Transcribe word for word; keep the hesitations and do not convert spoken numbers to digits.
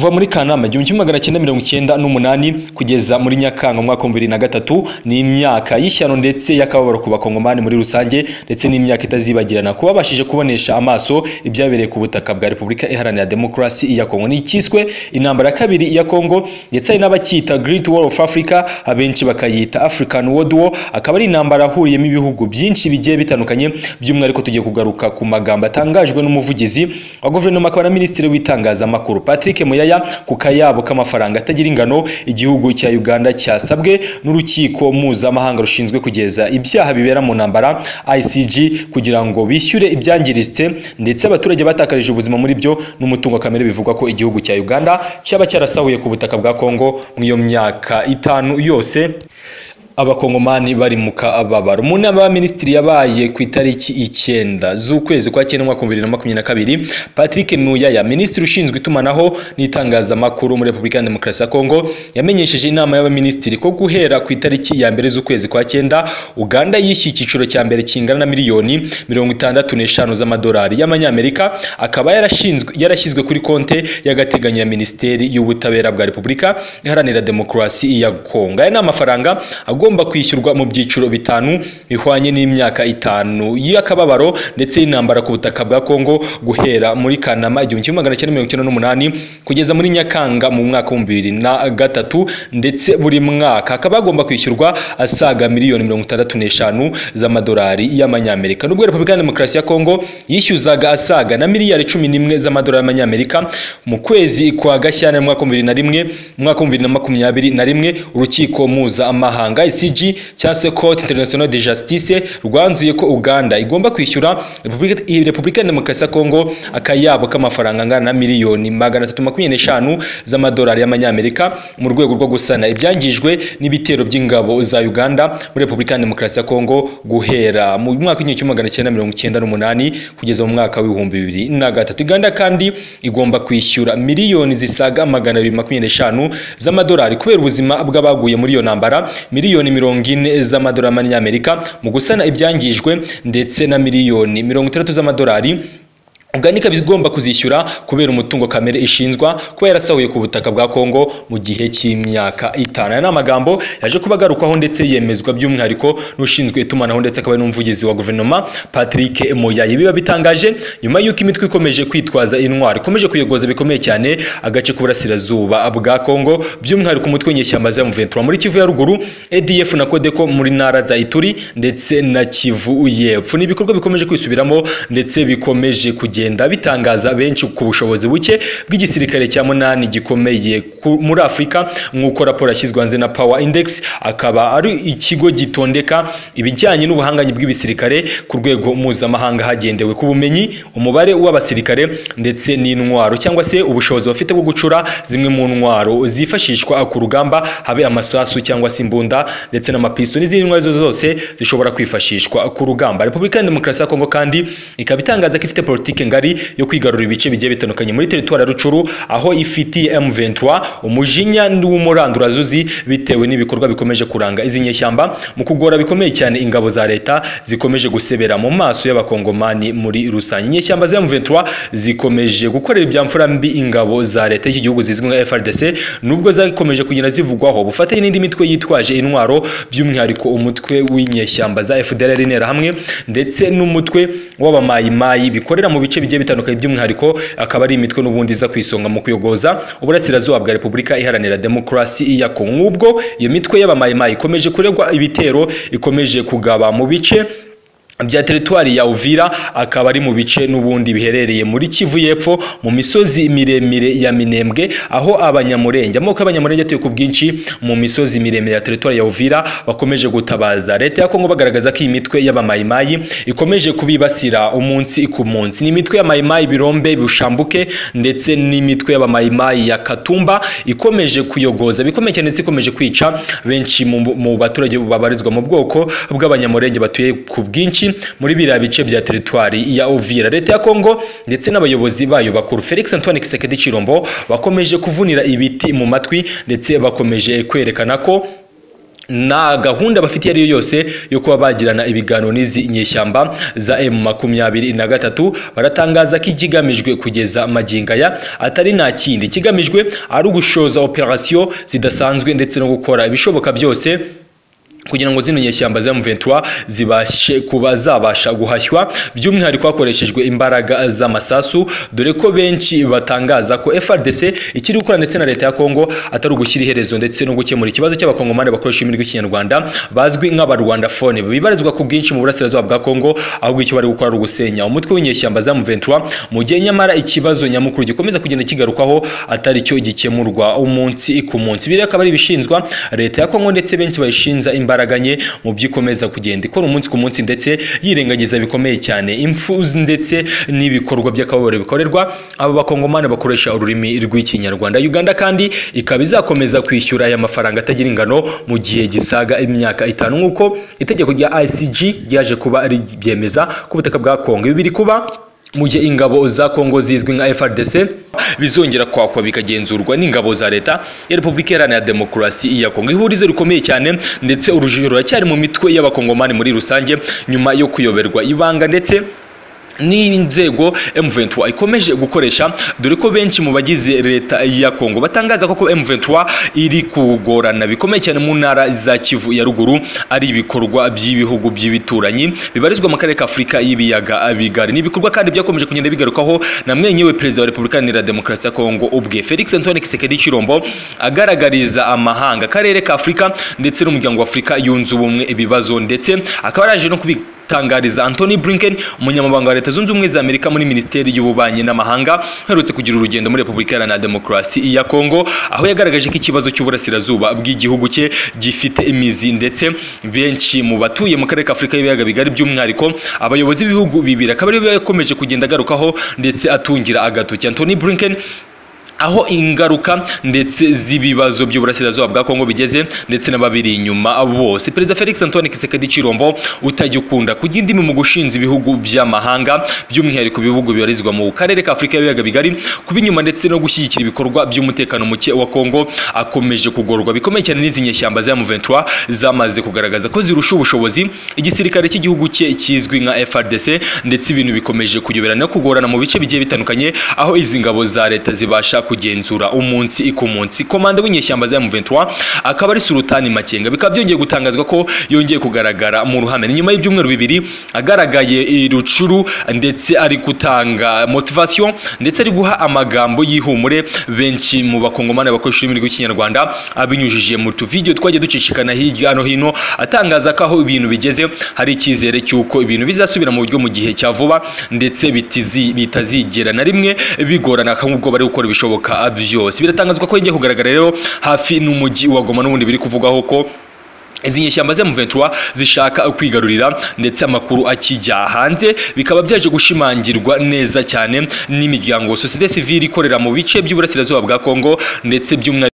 kuva muri Kanama igihumbi kimwe magana cyenda mirongo icyenda n'umunani kugeza muri Nyakanga mu mwaka wa bibiri na gatatu ni imyaka y'ishyano ndetse yakababaro ku bakongomani muri rusange ndetse n'imyaka itazibagirana kuba bashije kubonesha amaso ibyabereye ku butaka bwa Repubulika Iharanira Demokarasi ya Kongo. Ni ikiswe intambara ya kabiri ya Kongo ndetse ari n'abakita Great War of Africa, abenshi bakayita African World War, akaba ari intambara ahuriyemo ibihugu byinshi bigiye bitandukanye. By'umwihariko tugiye kugaruka ku magambo atangajwe n'umuvugizi wa guverinoma akaba na minisitiri w'itangazamakuru Patrick Muyaya ku kayabo k'amafaranga atagira ingano igihugu cya Uganda cyasabwe n'urukiko mpuzamahanga rushinzwe kugeza ibyaha bibera mu ntambara I C G kugira ngo bishyure ibyangiritse ndetse abaturage batakarije ubuzima muri byo n'umutungo kamere. Bivugwa ko igihugu cya Uganda cyaba cyarasahuye ku butaka bwa Kongo mu iyo myaka itanu yose abakongomani bari mu kababaro. Mu nama y'abaminisitiri yabaye ku itariki icyenda z'ukwezi kwa cyenda mwaka wa bibiri na makumyabiri na kabiri, Patrick Muyaya, minisitiri ushinzwe itumanaho n'itangazamakuru muri Repubulika ya Demokarasi ya Kongo, yamenyesheje inama y'abaminisitiri ko guhera ku itariki ya mbere z'ukwezi kwa cyenda Uganda yishyuye icyiciro cya mbere kingana na miliyoni mirongo itandatu n'eshanu z'amadolari y'amanyamerika, akaba yarashinzwe yarashyizwe kuri konte y'agateganyo ya Minisiteri y'Ubutabera bwa Repubulika Iharanira Demokarasi ya Kongo. Aya ni amafaranga agomba kwishyurwa mu byiciro bitanu bihwanye n'imyaka itanu y'akababaro ndetse y'intambara ku butaka bwa Kongo guhera muri Kanama igihumbi kimwe magana cyenda mirongo icyenda n'umunani kugeza muri Nyakanga mu mwaka wa bibiri na gatatu, ndetse buri mwaka akaba agomba kwishyurwa asaga miliyoni mirongo itandatu n'eshanu z'amadolari y'amanyamerika. Nubwo Repubulika ya Demokarasi ya Kongo yishyuzaga asaga na miliyari cumi n'imwe z'amadolari y'amanyamerika mu kwezi kwa Gashyantare mu mwaka wa bibiri na rimwe mu mwaka wa bibiri na makumyabiri na rimwe urukiko mpuzamahanga I C G cyangwa se Court International de Justice rwanzuye ko Uganda igomba kwishyura Repubulika ya Demokarasi ya Kongo akayabo k'amafaranga angana na miliyoni magana atatu makumyabiri n'eshanu z'amadolari y'amanyamerika mu rwego rwo gusana ibyangijwe n'ibitero by'ingabo za Uganda muri Repubulika ya Demokarasi ya Kongo guhera mu mwaka w'igihumbi kimwe magana cyenda mirongo icyenda n'umunani kugeza mu mwaka w'ibihumbi bibiri na gatatu. Uganda kandi igomba kwishyura miliyoni zisaga magana abiri makumyabiri n'eshanu z'amadolari kubera ubuzima bw'abaguye muri iyo ntambara, miliyoni mirongo ine z'amadolari y'amanyamerika mu gusana ibyangijwe ndetse na miliyoni mirongo itandatu z'amadolari Uganda ikaba igomba kuzishyura kubera umutungo kamere ishinzwa kuba yarasahuye ku butaka bwa Kongo mu gihe cy'imyaka itanu. Aya ni amagambo yaje kubagarukwaho ndetse yemezwa by'umwihariko n'ushinzwe itumanaho ndetse akaba n'umuvugizi wa guverinoma Patrick Muyaya. Biba bitangaje nyuma y'uko imitwe ikomeje kwitwaza intwari ikomeje kuyogoza bikomeye cyane agace k'uburasirazuba bwa Kongo, by'umwihariko umutwe w'inyeshyamba za M vingt-trois muri Kivu ya ruguru, A D F na Kodeko muri ntara za Ituri ndetse na Kivu y'Epfo. Ni ibikorwa bikomeje kwisubiramo ndetse bikomeje kugenda bitangaza benshi ku bushobozi buke bw'igisirikare cya munani gikomeye muri Afrika nk'uko raporo yashyizwe hanze na Power Index, akaba ari ikigo gitondeka ibijyanye n'ubuhanganyi bw'ibisirikare ku rwego mpuzamahanga hagendewe ku bumenyi, umubare w'abasirikare ndetse n'intwaro cyangwa se ubushobozi bafite bwo gucura zimwe mu ntwaro zifashishwa ku rugamba, habe amasasu cyangwa se imbunda ndetse n'amapisto n'izindi ntwaro zose zishobora kwifashishwa ku rugamba. Repubulika ya Demokarasi ya Kongo kandi ikaba itangaza ko ifite politike ngari yo kwigarura ibice bigiye bitandukanye muri teritwari ya Rucuru, aho ifitiye M vingt-trois umujinya n'umurandurazuzi bitewe n'ibikorwa bikomeje kuranga izi nyeshyamba mu kugora bikomeye cyane ingabo za leta zikomeje gusebera mu maso y'abakongomani muri rusange. Inyeshyamba za M vingt-trois zikomeje gukorera ibyamfura mbi ingabo za leta y'iki gihugu zizwi nka F A R D C, nubwo zakomeje kugenda zivugwaho bufatanye n'indi mitwe yitwaje intwaro, by'umwihariko umutwe w'inyeshyamba za F D L R interahamwe ndetse n'umutwe w'abamayimayi bikorera mu bice bigiye bitandukanye, by'umwihariko akaba ari imitwe n'ubundi za kwisonga mu kuyogoza uburasirazuba bwa Repubulika Iharanira Demokarasi ya Kongo. Ubwo iyo mitwe y'abamayimayi ikomeje kuregwa ibitero ikomeje kugaba mu bice bya teritwari ya Uvira, akaba ari mu bice n'ubundi biherereye muri Kivu y'Epfo mu misozi miremire ya Minembwe, aho abanyamurenge amoko y'abanyamurenge atuye ku bwinshi mu misozi miremire ya teritwari ya Uvira bakomeje gutabaza leta ya Kongo bagaragaza ko imitwe y'abamayimayi ikomeje kubibasira umunsi ku munsi. Ni imitwe y'amayimayi Birombe, Bushambuke ndetse n'imitwe y'abamayimayi ya Katumba ikomeje kuyogoza bikomeye cyane ndetse ikomeje kwica benshi mu baturage babarizwa mu bwoko bw'abanyamurenge batuye ku bwinshi muri biriya bice bya teritwari ya Uvira. Leta ya Kongo ndetse n'abayobozi bayo bakuru Felix Antoine Tshisekedi Tshilombo bakomeje kuvunira ibiti mu matwi ndetse bakomeje kwerekana ko na gahunda bafite ariyo yose yo kuba bagirana ibiganiro n'izi nyeshyamba za M makumyabiri na gatatu. Baratangaza ko ikigamijwe kugeza maginga ya atari nta kindi, kigamijwe ari ugushoza operation zidasanzwe ndetse no gukora ibishoboka byose kugira ngo zino nyeshyamba za M vingt-trois zibashe kuba zabasha guhashywa, by'umwihariko hakoreshejwe imbaraga z'amasasu, dore ko benshi batangaza ko F A R D C ikiri gukora ndetse na leta ya Kongo atari ugushyira iherezo ndetse no gukemura ikibazo cy'abakongomane bakoresha imirwi y'ikinyarwanda bazwi nk'abarwandafone bibarizwa ku bwinshi mu burasirazuba bwa Kongo, ahubwo icyo bari gukora ari ugusenya umutwe w'inyeshyamba za M vingt-trois, mu gihe nyamara ikibazo nyamukuru gikomeza kugenda kigarukaho atari cyo gikemurwa umunsi ku munsi. Biri akaba ari ibishinzwa leta ya Kongo ndetse benshi bayishinza imbaraga ganye mu byikomeza kugenda ikora umunsi ku munsi ndetse yirengagiza bikomeye cyane impfu ndetse n'ibikorwa by'akababaro bikorerwa aba bakongomane bakoresha ururimi rw'ikinyarwanda. Uganda kandi ikaba izakomeza kwishyura aya mafaranga atagira ingano mu gihe gisaga imyaka itanu, nk'uko itegeko rya I C G ryaje kuba ribyemeza ku butaka bwa Kongo. Ibi biri kuba mu gihe ingabo za Kongo zizwi nka F A R D C bizongera kwakwa bikagenzurwa n'ingabo za leta ya Repubulika Iharanira Demokarasi ya Kongo. Ihurizo rikomeye cyane ndetse urujijo ruracyari mu mitwe y'abakongomani muri rusange nyuma yo kuyoberwa ibanga ndetse n'inzego M vingt-trois ikomeje gukoresha, dore ko benshi mu bagize leta ya Kongo batangaza ko M vingt-trois iri kugorana bikomeye cyane mu ntara za Kivu ya ruguru, ari ibikorwa by'ibihugu by'ibituranyi bibarizwa mu karere ka Afurika y'ibiyaga bigari. N'ibikorwa kandi byakomeje kugenda bigarukaho na mwenyewe perezida wa Repubulika Iharanira Demokarasi ya Kongo ubwe Felix Antoine Tshisekedi Tshilombo, agaragariza amahanga, karere ka Afurika ndetse n'umuryango wa Afurika yunze ubumwe ibibazo, ndetse akaba yaje no kubi tangariza Anthony Blinken, umunyamabanga wa Leta Zunze Ubumwe za Amerika muri Minisiteri y'Ububanyi n'Amahanga, herutse kugira urugendo muri Repubulika Iharanira Demokarasi ya Kongo, aho yagaragaje ko ikibazo cy'uburasirazuba bw'igihugu cye gifite imizi, ndetse benshi mu batuye mu karere ka Afurika y'ibiyaga bigari by'umwihariko abayobozi b'ibihugu bibiri akaba ari bakomeje kugenda agarukaho ndetse atungira agatoki Anthony Blinken aho ingaruka ndetse z'ibibazo by'uburasirazuba bwa Kongo bigeze ndetse n'ababiri inyuma bose. Perezida Felix Antoine Tshisekedi Tshilombo utajya ukunda kujya indimi mu gushinza ibihugu by'amahanga by'umwihariko ibihugu bibarizwa mu karere ka Afurika y'ibiyaga bigari kuba inyuma ndetse no gushyigikira ibikorwa by'umutekano muke wa Kongo, akomeje kugorwa bikomeye cyane n'izi nyeshyamba za M vingt-trois zamaze kugaragaza ko zirusha ubushobozi igisirikare cy'igihugu cye kizwi nka F A R D C, ndetse ibintu bikomeje kuyoberana no kugorana mu bice bigiye bitandukanye, aho izi ngabo za leta zibasha kugenzura umunsi ku munsi. Komanda w'inyeshyamba za M vingt-trois akaba ari Sultani Makenga, bikaba byongeye gutangazwa ko yongeye kugaragara mu ruhame nyuma y'ibyumweru bibiri agaragaye irucuru ndetse ari gutanga motivation ndetse ari guha amagambo y'ihumure benshi mu bakongomane bakoresha ururimi rw'ikinyarwanda, abinyujije mu tu video twagiye ducishikana hirya no hino, atangaza ko aho ibintu bigeze hari icyizere cy'uko ibintu bizasubira mu buryo mu gihe cya vuba ndetse bitazigera na rimwe bigorana nk'ubwo bari gukora ibishoboka byose. Biratangazwa ko yagiye kugaragara rero hafi n'umujyi wa Goma, n'ubundi biri kuvugaho ko izi nyeshyamba za M vingt-trois zishaka kwigarurira, ndetse amakuru akijya hanze bikaba byaje gushimangirwa neza cyane n'imiryango societe civile ikorera mu bice by'uburasirazuba bwa Kongo ndetse by'umwihariko